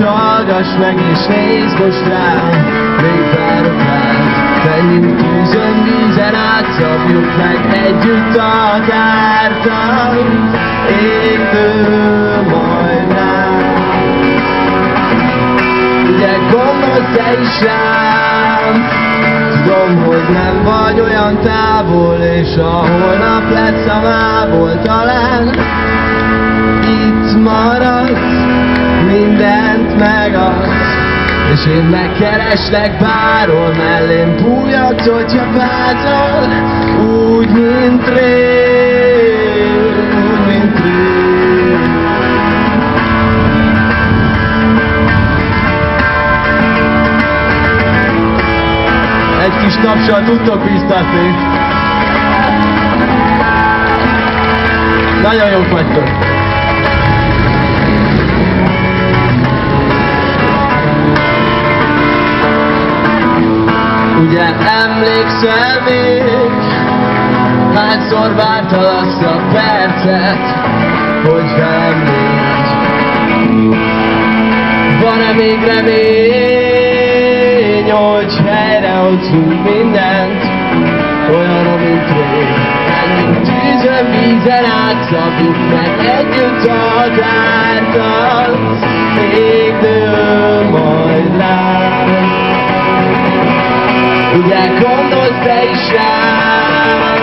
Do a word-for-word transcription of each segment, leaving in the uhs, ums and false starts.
hallgass meg és nézd most rám, még várok rád. Menjünk tűzön, vízen át, szabjuk meg együtt a kártat, égtől majd rám. Ugye gondolsz te is rám, tudom, hogy nem vagy olyan távol, és a holnap lesz a mából talán. Itt maradsz, mindent megadsz, és én megkereslek bárhol, mellém bújhatsz, hogyha vázol, úgy, mint rég, úgy, mint rég. Egy kis tapsal tudtok biztatni. Nagyon jók vagytok. Ugye emlékszel még, hányszor vártad azt a percet, hogy velem légy? Van-e még remény, hogy helyrehozunk mindent, olyan, mint rég? Menjünk tűzön, vízen át, szabjuk meg együtt a kártat, még dől majd rám. Ugye gondolsz te is rám?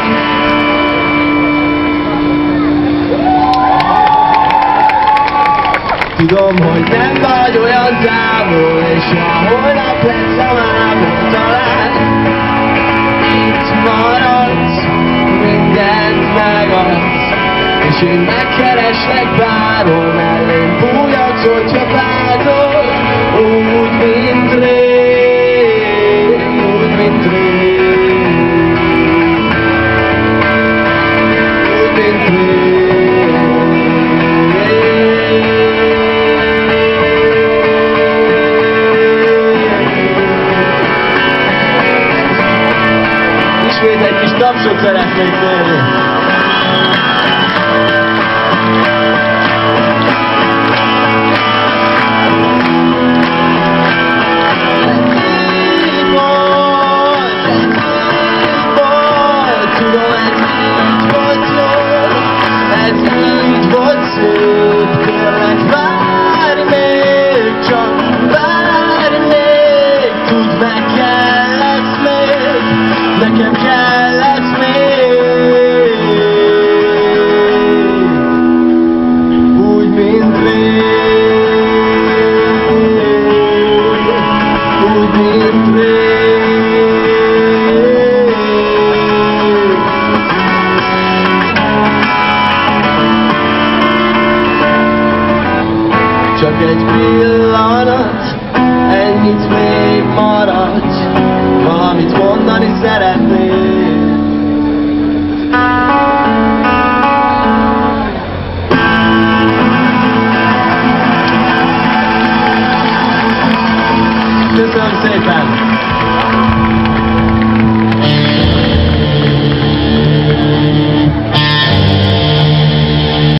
Tudom, hogy nem vagy olyan távol, és a holnap lesz a mából talán. Itt maradsz, mindent megadsz, és én megkereslek bárhol, mellém bújhatsz, hogyha vádol, úgy, mint rég, úgy, mint rég, úgy, mint rég. Ismét egy kis tapsot szeretnék kérni. Nekem kell lesz még, úgy, mint rég, úgy, mint rég. Csak egy pillanat, ennyit még maradj, valamit mondani szeretnék. Köszönöm szépen!